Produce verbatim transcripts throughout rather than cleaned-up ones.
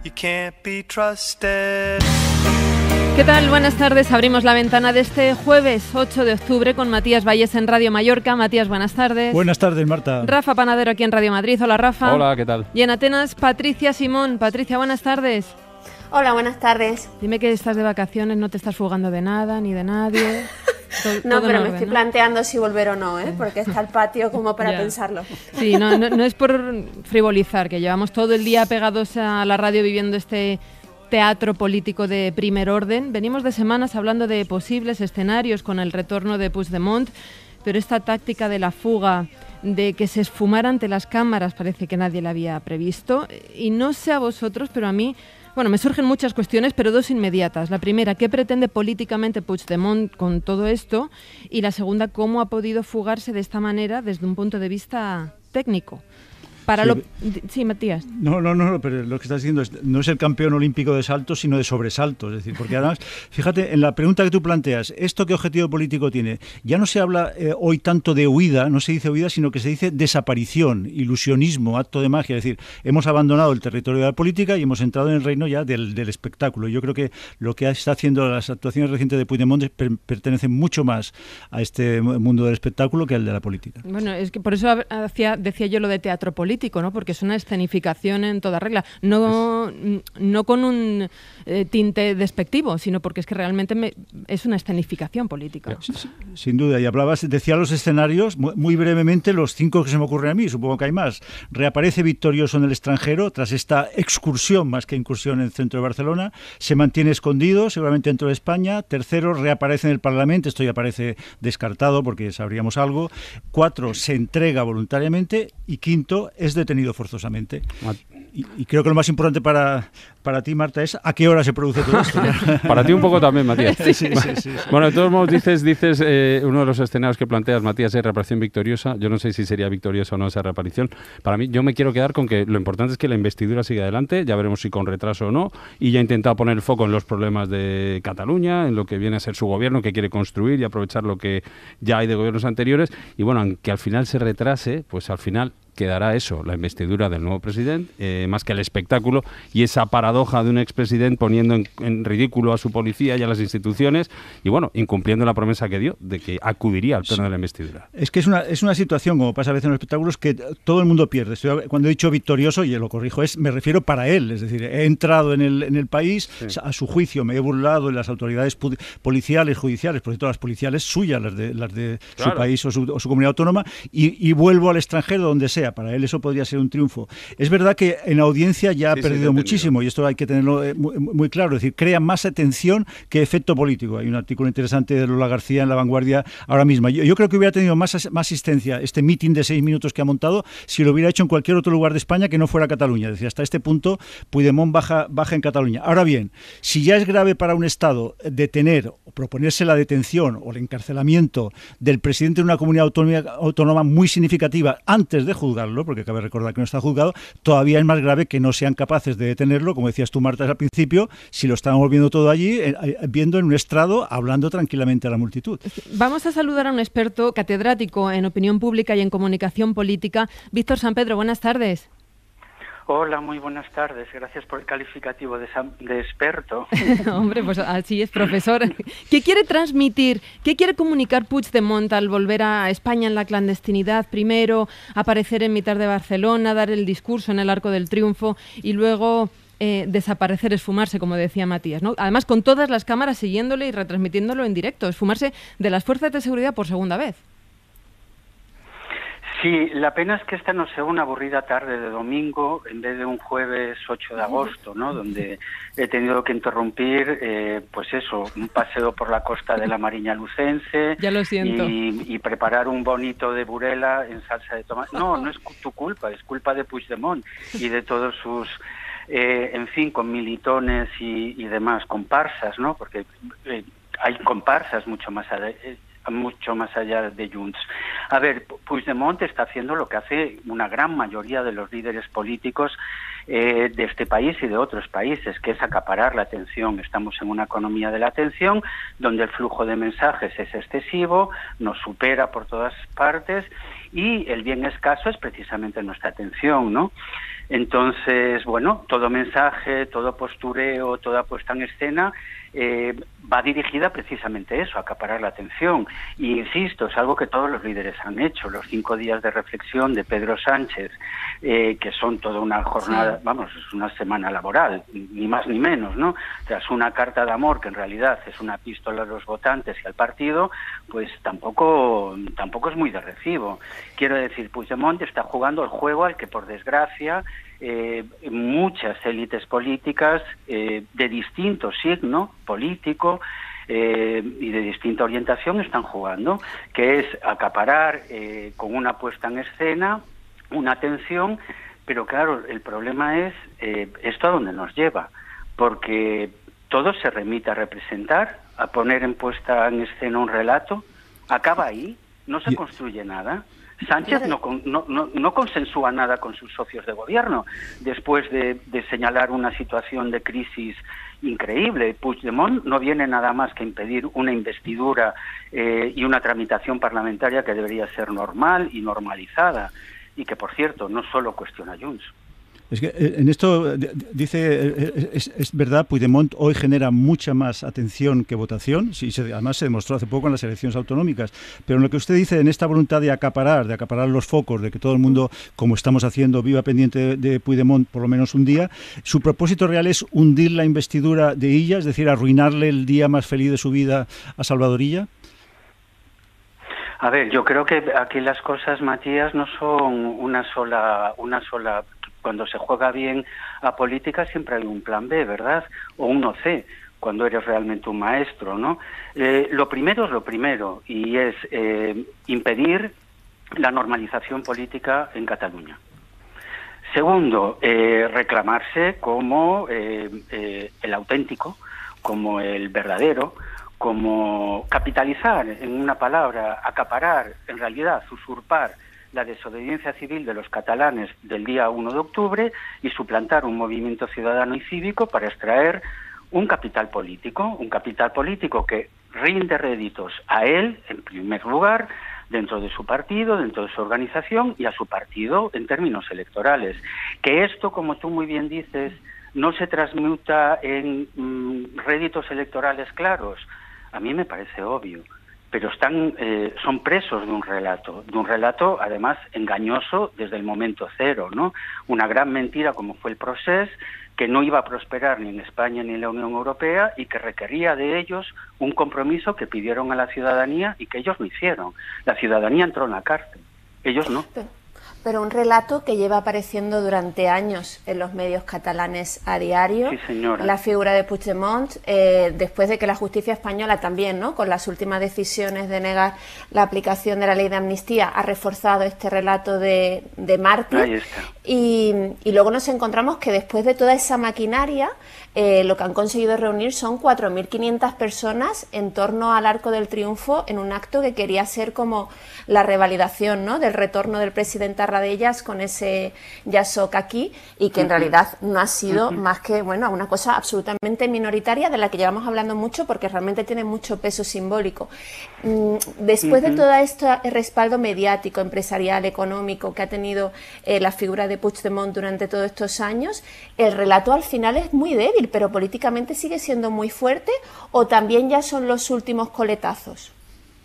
You can't be trusted. ¿Qué tal? Buenas tardes. Abrimos la ventana de este jueves ocho de octubre con Matías Valles en Radio Mallorca. Matías, buenas tardes. Buenas tardes, Marta. Rafa Panadero aquí en Radio Madrid. Hola, Rafa. Hola, ¿qué tal? Y en Atenas, Patricia Simón. Patricia, buenas tardes. Hola, buenas tardes. Dime que estás de vacaciones, no te estás fugando de nada ni de nadie. Todo, no, todo pero orden, me estoy ¿no? planteando si volver o no, ¿eh? Porque está el patio como para pensarlo. Sí, no, no, no es por frivolizar, que llevamos todo el día pegados a la radio viviendo este teatro político de primer orden. Venimos de semanas hablando de posibles escenarios con el retorno de Puigdemont, pero esta táctica de la fuga, de que se esfumara ante las cámaras, parece que nadie la había previsto. Y no sé a vosotros, pero a mí... Bueno, me surgen muchas cuestiones, pero dos inmediatas. La primera, ¿qué pretende políticamente Puigdemont con todo esto? Y la segunda, ¿cómo ha podido fugarse de esta manera desde un punto de vista técnico? Para sí, lo... sí, Matías. No, no, no, pero lo que estás diciendo es, no es el campeón olímpico de saltos, sino de sobresaltos. Es decir, porque además, fíjate, en la pregunta que tú planteas, ¿esto qué objetivo político tiene? Ya no se habla eh, hoy tanto de huida, no se dice huida, sino que se dice desaparición, ilusionismo, acto de magia. Es decir, hemos abandonado el territorio de la política y hemos entrado en el reino ya del, del espectáculo. Yo creo que lo que está haciendo las actuaciones recientes de Puigdemont per, pertenecen mucho más a este mundo del espectáculo que al de la política. Bueno, es que por eso hacía, decía yo lo de teatro político. ¿no? Porque es una escenificación en toda regla, no, no con un eh, tinte despectivo, sino porque es que realmente me, es una escenificación política. Sí, sí, sin duda, y hablabas, decía los escenarios, muy, muy brevemente los cinco que se me ocurren a mí, supongo que hay más. Reaparece victorioso en el extranjero tras esta excursión, más que incursión en el centro de Barcelona, se mantiene escondido, seguramente dentro de España. Tercero, reaparece en el Parlamento, esto ya parece descartado porque sabríamos algo. Cuatro, se entrega voluntariamente. Y quinto, es detenido forzosamente. Y, y creo que lo más importante para, para ti, Marta, es ¿a qué hora se produce todo esto? Para ti un poco también, Matías. Sí, sí, sí, sí. Bueno, de todos modos, dices, dices eh, uno de los escenarios que planteas, Matías, es reaparición victoriosa. Yo no sé si sería victoriosa o no esa reaparición. Para mí, yo me quiero quedar con que lo importante es que la investidura siga adelante, ya veremos si con retraso o no, y ya ha intentado poner el foco en los problemas de Cataluña, en lo que viene a ser su gobierno, que quiere construir y aprovechar lo que ya hay de gobiernos anteriores. Y bueno, aunque al final se retrase, pues al final quedará eso, la investidura del nuevo presidente, eh, más que el espectáculo y esa paradoja de un expresidente poniendo en, en ridículo a su policía y a las instituciones y, bueno, incumpliendo la promesa que dio de que acudiría al pleno sí. de la investidura. Es que es una, es una situación, como pasa a veces en los espectáculos, que todo el mundo pierde. Estoy, cuando he dicho victorioso, y lo corrijo, es me refiero para él, es decir, he entrado en el, en el país, sí. a su juicio me he burlado de las autoridades policiales, judiciales, por cierto, las policiales suyas, las de, las de claro. su país o su, o su comunidad autónoma, y, y vuelvo al extranjero donde sea. Para él eso podría ser un triunfo. Es verdad que en audiencia ya ha sí, perdido sí, muchísimo y esto hay que tenerlo muy, muy claro, es decir, crea más atención que efecto político. Hay un artículo interesante de Lola García en La Vanguardia ahora mismo. Yo, yo creo que hubiera tenido más, más asistencia este mitin de seis minutos que ha montado si lo hubiera hecho en cualquier otro lugar de España que no fuera Cataluña. Es decir, hasta este punto Puigdemont baja, baja en Cataluña. Ahora bien, si ya es grave para un Estado detener o proponerse la detención o el encarcelamiento del presidente de una comunidad autónoma, autónoma muy significativa antes de juzgar, porque cabe recordar que no está juzgado, todavía es más grave que no sean capaces de detenerlo, como decías tú, Marta, al principio, si lo estábamos viendo todo allí, eh, viendo en un estrado, hablando tranquilamente a la multitud. Vamos a saludar a un experto catedrático en opinión pública y en comunicación política, Víctor Sampedro. Buenas tardes. Hola, muy buenas tardes. Gracias por el calificativo de, de experto. Hombre, pues así es, profesor. ¿Qué quiere transmitir, qué quiere comunicar Puigdemont al volver a España en la clandestinidad? Primero aparecer en mitad de Barcelona, dar el discurso en el Arco del Triunfo y luego eh, desaparecer, esfumarse, como decía Matías, ¿no? Además, con todas las cámaras siguiéndole y retransmitiéndolo en directo, esfumarse de las fuerzas de seguridad por segunda vez. Sí, la pena es que esta no sea una aburrida tarde de domingo en vez de un jueves ocho de agosto, ¿no? Donde he tenido que interrumpir, eh, pues eso, un paseo por la costa de la Mariña Lucense. Ya lo siento. Y, y preparar un bonito de Burela en salsa de tomate. No, no es tu culpa, es culpa de Puigdemont y de todos sus, eh, en fin, con militones y, y demás, comparsas, ¿no? Porque eh, hay comparsas mucho más allá. Eh, mucho más allá de Junts. A ver, Puigdemont está haciendo lo que hace una gran mayoría de los líderes políticos eh, de este país y de otros países, que es acaparar la atención. Estamos en una economía de la atención donde el flujo de mensajes es excesivo, nos supera por todas partes y el bien escaso es precisamente nuestra atención, ¿no? Entonces, bueno, todo mensaje, todo postureo, toda puesta en escena eh, va dirigida precisamente a eso, a acaparar la atención. Y insisto, es algo que todos los líderes han hecho. Los cinco días de reflexión de Pedro Sánchez, eh, que son toda una jornada, sí. vamos, es una semana laboral, ni más ni menos, ¿no? Tras una carta de amor que en realidad es una epístola a los votantes y al partido, pues tampoco, tampoco es muy de recibo. Quiero decir, Puigdemont está jugando el juego al que, por desgracia, Eh, muchas élites políticas eh, de distinto signo político eh, y de distinta orientación están jugando, que es acaparar eh, con una puesta en escena una atención, pero claro, el problema es eh, esto a dónde nos lleva, porque todo se remite a representar, a poner en puesta en escena un relato, acaba ahí, no se construye nada. Sánchez no, no, no, no consensúa nada con sus socios de gobierno después de, de señalar una situación de crisis increíble. Puigdemont no viene nada más que impedir una investidura eh, y una tramitación parlamentaria que debería ser normal y normalizada y que, por cierto, no solo cuestiona a Junts. Es que en esto dice, es, es verdad, Puigdemont hoy genera mucha más atención que votación, sí, se, además se demostró hace poco en las elecciones autonómicas, pero en lo que usted dice, en esta voluntad de acaparar, de acaparar los focos, de que todo el mundo, como estamos haciendo, viva pendiente de, de Puigdemont por lo menos un día, su propósito real es hundir la investidura de Illa, es decir, arruinarle el día más feliz de su vida a Salvador Illa. A ver, yo creo que aquí las cosas, Matías, no son una sola, una sola. Cuando se juega bien a política siempre hay un plan B, ¿verdad? O uno C, cuando eres realmente un maestro, ¿no? Eh, lo primero es lo primero, y es eh, impedir la normalización política en Cataluña. Segundo, eh, reclamarse como eh, eh, el auténtico, como el verdadero, como capitalizar, en una palabra, acaparar, en realidad usurpar la desobediencia civil de los catalanes del día uno de octubre y suplantar un movimiento ciudadano y cívico para extraer un capital político, un capital político que rinde réditos a él, en primer lugar, dentro de su partido, dentro de su organización y a su partido en términos electorales. Que esto, como tú muy bien dices, no se transmuta en mmm, réditos electorales claros, a mí me parece obvio. Pero están, eh, son presos de un relato, de un relato además engañoso desde el momento cero, ¿no? Una gran mentira como fue el Procés, que no iba a prosperar ni en España ni en la Unión Europea y que requería de ellos un compromiso que pidieron a la ciudadanía y que ellos no hicieron. La ciudadanía entró en la cárcel, ellos no. Pero, pero un relato que lleva apareciendo durante años en los medios catalanes a diario. Sí, señora. La figura de Puigdemont, eh, después de que la justicia española también, ¿no?, con las últimas decisiones de negar la aplicación de la ley de amnistía, ha reforzado este relato de, de mártir. Ahí está. Y, y luego nos encontramos que después de toda esa maquinaria, eh, lo que han conseguido reunir son cuatro mil quinientas personas en torno al Arco del Triunfo en un acto que quería ser como la revalidación, ¿no?, del retorno del presidente a Tarradellas con ese Yasok aquí, y que en realidad no ha sido uh-huh. más que, bueno, una cosa absolutamente minoritaria de la que llevamos hablando mucho porque realmente tiene mucho peso simbólico. Después uh-huh. de todo este respaldo mediático, empresarial, económico que ha tenido eh, la figura de Puigdemont durante todos estos años, el relato al final es muy débil, pero políticamente sigue siendo muy fuerte, o también ya son los últimos coletazos.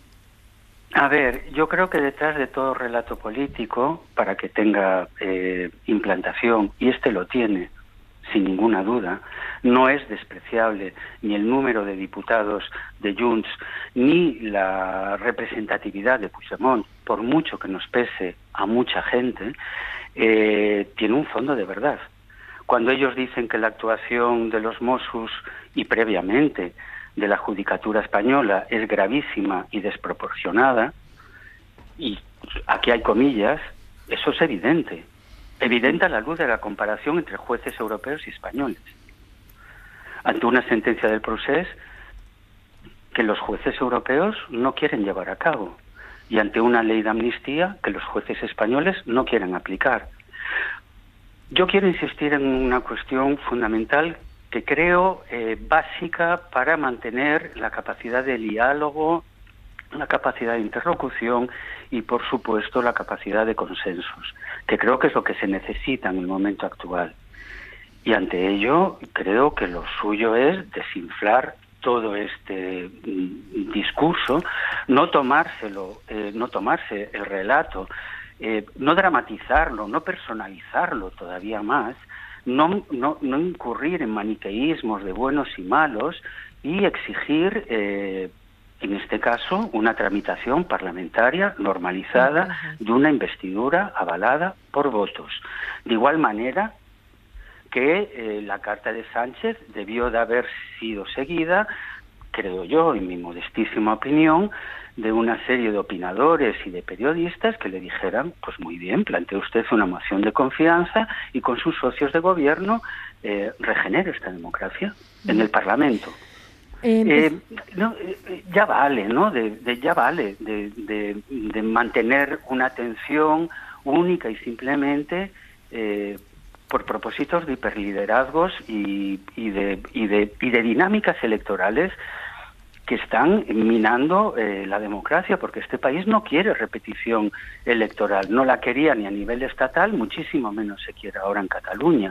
A ver, yo creo que detrás de todo relato político, para que tenga eh, implantación, y este lo tiene, sin ninguna duda, no es despreciable ni el número de diputados de Junts, ni la representatividad de Puigdemont, por mucho que nos pese a mucha gente, eh, tiene un fondo de verdad. Cuando ellos dicen que la actuación de los Mossos y previamente de la Judicatura española es gravísima y desproporcionada, y aquí hay comillas, eso es evidente, evidente a la luz de la comparación entre jueces europeos y españoles, ante una sentencia del Procés que los jueces europeos no quieren llevar a cabo, y ante una ley de amnistía que los jueces españoles no quieren aplicar. yo quiero insistir en una cuestión fundamental que creo eh, básica para mantener la capacidad de diálogo, la capacidad de interlocución y, por supuesto, la capacidad de consensos, que creo que es lo que se necesita en el momento actual. Y ante ello, creo que lo suyo es desinflar todo este mm, discurso, no tomárselo, eh, no tomarse el relato, eh, no dramatizarlo, no personalizarlo todavía más, no, no, no incurrir en maniqueísmos de buenos y malos y exigir, eh, en este caso, una tramitación parlamentaria normalizada de una investidura avalada por votos. De igual manera que eh, la carta de Sánchez debió de haber sido seguida, creo yo, en mi modestísima opinión, de una serie de opinadores y de periodistas que le dijeran, pues muy bien, plantee usted una moción de confianza y con sus socios de gobierno eh, regenere esta democracia en el Parlamento. Eh, eh, no, eh, ya vale, ¿no? De, de, ya vale de, de, de mantener una atención única y simplemente eh, por propósitos de hiperliderazgos y, y, de, y, de, y de dinámicas electorales que están minando eh, la democracia, porque este país no quiere repetición electoral, no la quería ni a nivel estatal, muchísimo menos se quiere ahora en Cataluña.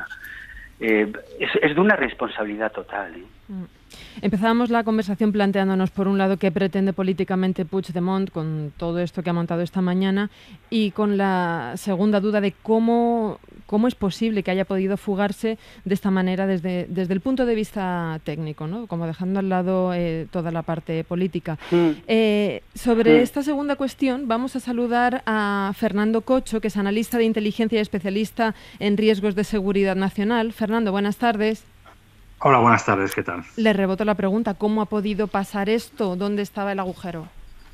Eh, es, es de una responsabilidad total, ¿eh? Mm. Empezábamos la conversación planteándonos, por un lado, qué pretende políticamente Puigdemont con todo esto que ha montado esta mañana, y con la segunda duda de cómo, cómo es posible que haya podido fugarse de esta manera desde, desde el punto de vista técnico, ¿no? Como dejando al lado eh, toda la parte política. Mm. Eh, sobre mm. esta segunda cuestión vamos a saludar a Fernando Cocho, que es analista de inteligencia y especialista en riesgos de seguridad nacional. Fernando, buenas tardes. Hola, buenas tardes, ¿qué tal? Le reboto la pregunta, ¿cómo ha podido pasar esto? ¿Dónde estaba el agujero?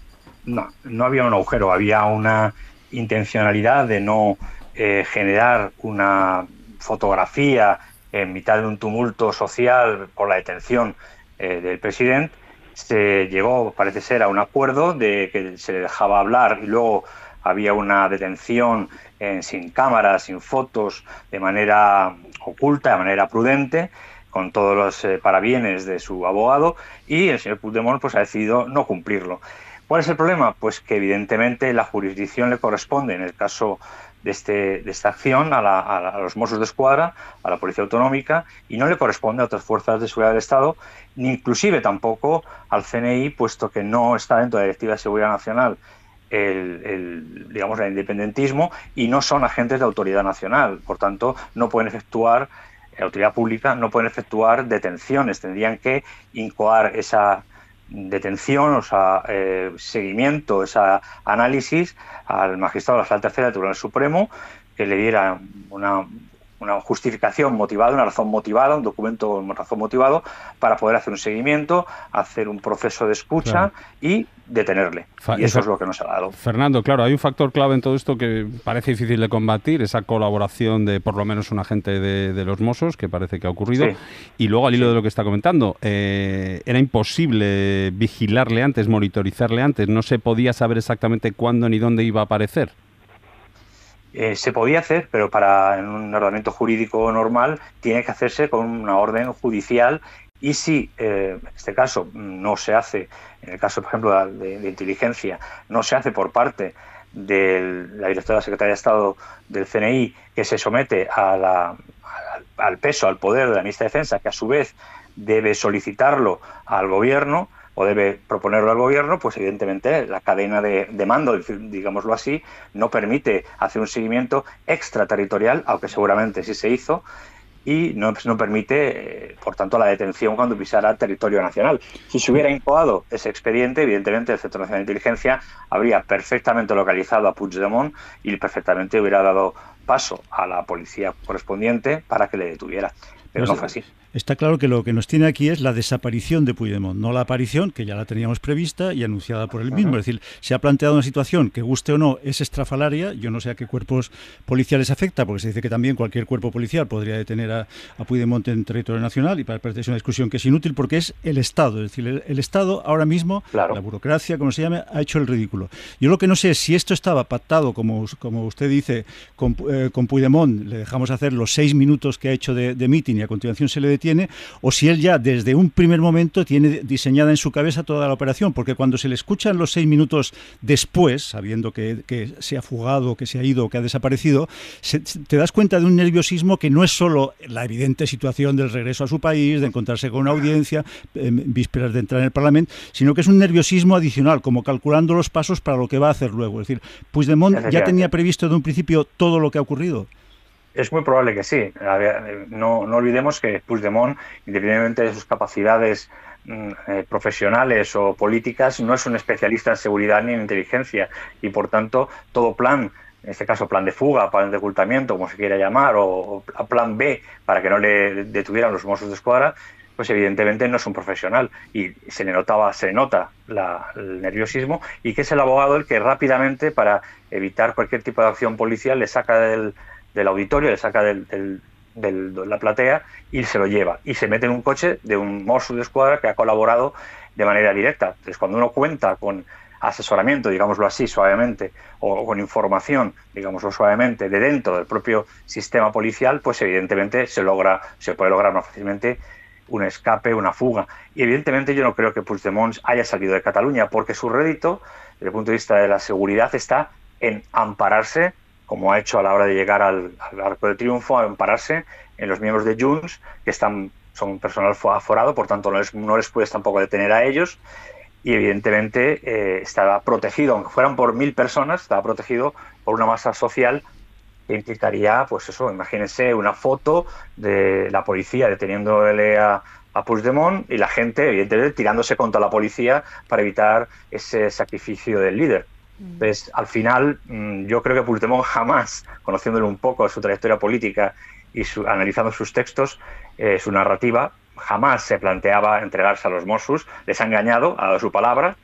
No, no había un agujero, había una intencionalidad de no eh, generar una fotografía en mitad de un tumulto social por la detención eh, del presidente. Se llegó, parece ser, a un acuerdo de que se le dejaba hablar y luego había una detención eh, sin cámaras, sin fotos, de manera oculta, de manera prudente, con todos los eh, parabienes de su abogado, y el señor Puigdemont pues, ha decidido no cumplirlo. ¿Cuál es el problema? Pues que evidentemente la jurisdicción le corresponde, en el caso de, este, de esta acción, a, la, a, la, a los Mossos de Escuadra, a la Policía Autonómica, y no le corresponde a otras fuerzas de seguridad del Estado, ni inclusive tampoco al C N I, puesto que no está dentro de la Directiva de Seguridad Nacional el, el, digamos, el independentismo, y no son agentes de autoridad nacional. Por tanto, no pueden efectuar la autoridad pública no pueden efectuar detenciones, tendrían que incoar esa detención, o sea, eh, seguimiento, ese análisis al magistrado de la Sala Tercera del Tribunal Supremo, que le diera una, una justificación motivada, una razón motivada, un documento con razón motivado, para poder hacer un seguimiento, hacer un proceso de escucha, claro, y detenerle. Fa y eso es lo que nos ha dado. Fernando, claro, hay un factor clave en todo esto que parece difícil de combatir, esa colaboración de por lo menos un agente de, de los Mossos, que parece que ha ocurrido, sí. Y luego al hilo sí. de lo que está comentando, eh, era imposible vigilarle antes, monitorizarle antes, no se podía saber exactamente cuándo ni dónde iba a aparecer. Eh, se podía hacer, pero para en un ordenamiento jurídico normal tiene que hacerse con una orden judicial, y si eh, en este caso no se hace, en el caso por ejemplo de, de inteligencia, no se hace por parte de la directora de la Secretaría de Estado del C N I, que se somete a la, a, al peso, al poder de la ministra de Defensa, que a su vez debe solicitarlo al gobierno o debe proponerlo al gobierno, pues evidentemente la cadena de, de mando, digámoslo así, no permite hacer un seguimiento extraterritorial, aunque seguramente sí se hizo, y no, no permite, eh, por tanto, la detención cuando pisara territorio nacional. Si se hubiera incoado ese expediente, evidentemente el Centro Nacional de Inteligencia habría perfectamente localizado a Puigdemont y perfectamente hubiera dado paso a la policía correspondiente para que le detuviera. pero no fue así. Está claro que lo que nos tiene aquí es la desaparición de Puigdemont, no la aparición, que ya la teníamos prevista y anunciada por él mismo. Uh-huh. Es decir, se ha planteado una situación que, guste o no, es estrafalaria. Yo no sé a qué cuerpos policiales afecta, porque se dice que también cualquier cuerpo policial podría detener a, a Puigdemont en territorio nacional, y para parte es una discusión que es inútil porque es el Estado. Es decir, el, el Estado ahora mismo, claro. La burocracia, como se llame, ha hecho el ridículo. Yo lo que no sé es si esto estaba pactado, como, como usted dice, con, eh, con Puigdemont, le dejamos hacer los seis minutos que ha hecho de, de meeting y a continuación se le detiene, o si él ya desde un primer momento tiene diseñada en su cabeza toda la operación, porque cuando se le escuchan los seis minutos después, sabiendo que, que se ha fugado, que se ha ido, que ha desaparecido, se, te das cuenta de un nerviosismo que no es solo la evidente situación del regreso a su país, de encontrarse con una audiencia, eh, vísperas de entrar en el Parlamento, sino que es un nerviosismo adicional, como calculando los pasos para lo que va a hacer luego. Es decir, Puigdemont ya tenía previsto de un principio todo lo que ha ocurrido. Es muy probable que sí. No, no olvidemos que Puigdemont, independientemente de sus capacidades eh, profesionales o políticas, no es un especialista en seguridad ni en inteligencia, y por tanto todo plan, en este caso plan de fuga, plan de ocultamiento, como se quiera llamar, o, o plan B, para que no le detuvieran los Mossos de Escuadra, pues evidentemente no es un profesional, y se le notaba, se le nota la, el nerviosismo, y que es el abogado el que rápidamente, para evitar cualquier tipo de acción policial, le saca del del auditorio, le saca del, del, del, de la platea y se lo lleva. Y se mete en un coche de un Mosso de Escuadra que ha colaborado de manera directa. Entonces, cuando uno cuenta con asesoramiento, digámoslo así, suavemente, o con información, digámoslo suavemente, de dentro del propio sistema policial, pues evidentemente se logra, se puede lograr más fácilmente un escape, una fuga. Y evidentemente yo no creo que Puigdemont haya salido de Cataluña, porque su rédito, desde el punto de vista de la seguridad, está en ampararse, como ha hecho a la hora de llegar al, al Arco de Triunfo, a ampararse en los miembros de Junts, que están son personal aforado, por tanto no les, no les puedes tampoco detener a ellos, y evidentemente eh, estaba protegido, aunque fueran por mil personas, estaba protegido por una masa social que implicaría, pues eso, imagínense una foto de la policía deteniéndole a, a Puigdemont y la gente, evidentemente, tirándose contra la policía para evitar ese sacrificio del líder. Entonces, al final, yo creo que Puigdemont jamás, conociéndole un poco su trayectoria política y su, analizando sus textos, eh, su narrativa, jamás se planteaba entregarse a los Mossos. Les ha engañado, ha dado su palabra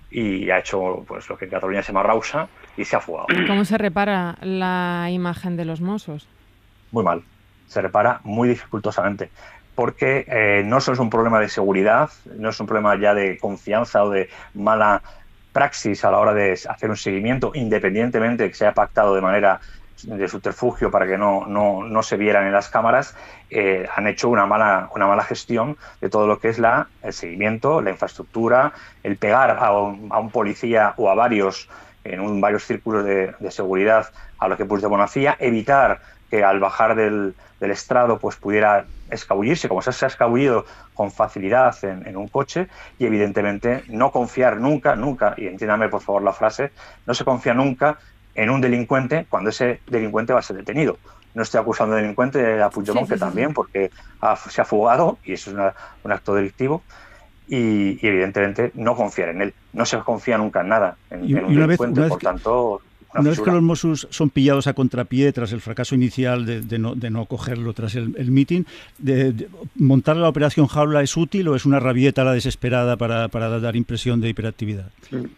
y ha hecho pues lo que en Cataluña se llama rausa y se ha fugado. ¿Cómo se repara la imagen de los Mossos? Muy mal, se repara muy dificultosamente. Porque eh, no solo es un problema de seguridad, no es un problema ya de confianza o de mala praxis a la hora de hacer un seguimiento, independientemente de que se haya pactado de manera de subterfugio para que no, no, no se vieran en las cámaras, eh, han hecho una mala, una mala gestión de todo lo que es la, el seguimiento, la infraestructura, el pegar a un, a un policía o a varios en un, varios círculos de, de seguridad a lo que Puigdemont hacía, evitar que al bajar del, del estrado pues pudiera escabullirse, como se ha escabullido con facilidad en, en un coche, y evidentemente no confiar nunca, nunca, y entiéndame por favor la frase, no se confía nunca en un delincuente cuando ese delincuente va a ser detenido. No estoy acusando de delincuente a Puigdemont, sí, sí, que también, sí. porque ha, se ha fugado, y eso es una, un acto delictivo, y, y evidentemente no confiar en él. No se confía nunca en nada, en, y, en un y una delincuente, vez, una por tanto... Una, una vez que los Mossos son pillados a contrapié tras el fracaso inicial de, de, no, de no cogerlo tras el, el meeting, de, de, ¿montar la operación Jaula es útil o es una rabieta la desesperada para, para dar impresión de hiperactividad?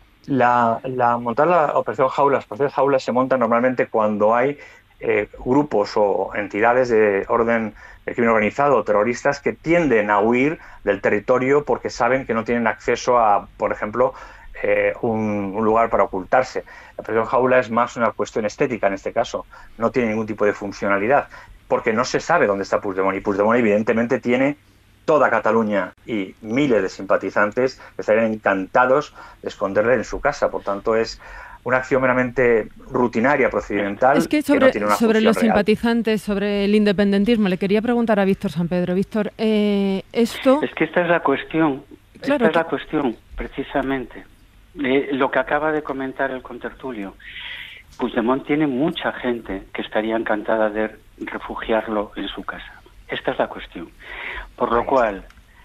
La, la, montar la operación Jaula, las operaciones Jaula se montan normalmente cuando hay eh, grupos o entidades de orden de crimen organizado o terroristas que tienden a huir del territorio porque saben que no tienen acceso a, por ejemplo, Eh, un, un lugar para ocultarse. La operación Jaula es más una cuestión estética en este caso, no tiene ningún tipo de funcionalidad, porque no se sabe dónde está Puigdemont, y Puigdemont evidentemente tiene toda Cataluña y miles de simpatizantes que estarían encantados de esconderle en su casa. Por tanto, es una acción meramente rutinaria, procedimental. Es que sobre, que no tiene una sobre los real. simpatizantes, sobre el independentismo, le quería preguntar a Víctor Sampedro. Víctor, eh, esto... Es que esta es la cuestión, claro, esta es que... la cuestión, precisamente. Eh, lo que acaba de comentar el contertulio. Puigdemont tiene mucha gente que estaría encantada de refugiarlo en su casa. Esta es la cuestión. Por lo cual,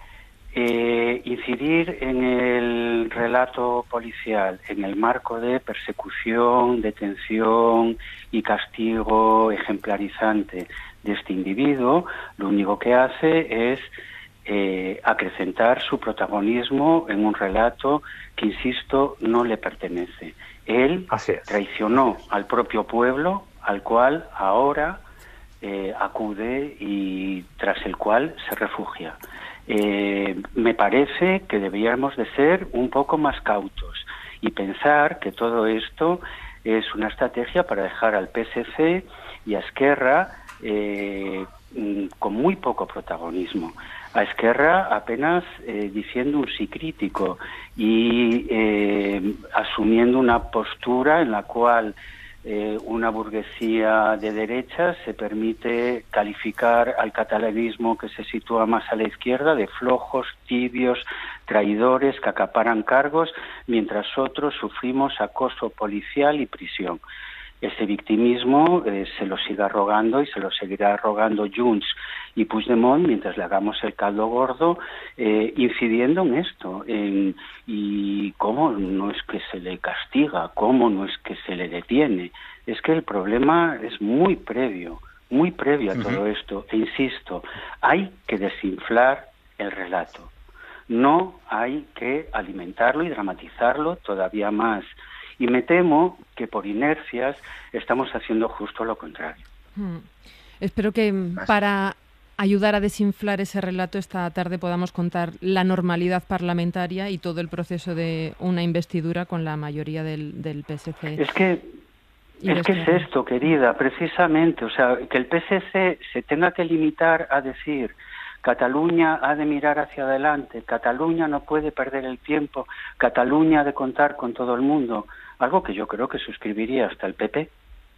eh, incidir en el relato policial, en el marco de persecución, detención y castigo ejemplarizante de este individuo lo único que hace es eh, acrecentar su protagonismo en un relato que, insisto, no le pertenece. Él traicionó al propio pueblo, al cual ahora eh, acude y tras el cual se refugia. Eh, me parece que deberíamos de ser un poco más cautos y pensar que todo esto es una estrategia para dejar al P S C y a Esquerra eh, con muy poco protagonismo. A Esquerra apenas eh, diciendo un sí crítico y eh, asumiendo una postura en la cual eh, una burguesía de derechas se permite calificar al catalanismo que se sitúa más a la izquierda de flojos, tibios, traidores que acaparan cargos, mientras otros sufrimos acoso policial y prisión. Ese victimismo eh, se lo siga rogando y se lo seguirá rogando Junts y Puigdemont mientras le hagamos el caldo gordo, eh, incidiendo en esto, en, y cómo no es que se le castiga, cómo no es que se le detiene. Es que el problema es muy previo, muy previo a uh-huh. todo esto. E insisto, hay que desinflar el relato. No hay que alimentarlo y dramatizarlo todavía más. Y me temo que por inercias estamos haciendo justo lo contrario. Hmm. Espero que para ayudar a desinflar ese relato esta tarde podamos contar la normalidad parlamentaria y todo el proceso de una investidura con la mayoría del, del P S C. Es que es que es esto, querida, precisamente, o sea, que el P S C se tenga que limitar a decir Cataluña ha de mirar hacia adelante, Cataluña no puede perder el tiempo, Cataluña ha de contar con todo el mundo, algo que yo creo que suscribiría hasta el P P.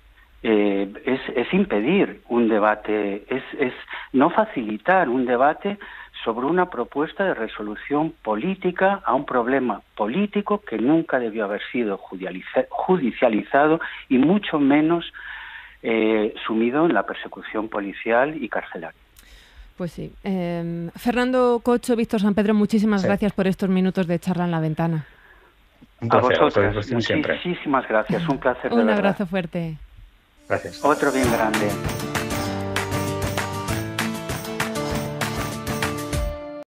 Eh, es, es impedir un debate, es, es no facilitar un debate sobre una propuesta de resolución política a un problema político que nunca debió haber sido judicializado y mucho menos eh, sumido en la persecución policial y carcelaria. Pues sí. Eh, Fernando Cocho, Víctor Sampedro, muchísimas sí. gracias por estos minutos de charla en la ventana. Un placer, a vosotras, muchísimas gracias, un placer, de Un verdad. abrazo fuerte. Gracias. Otro bien grande.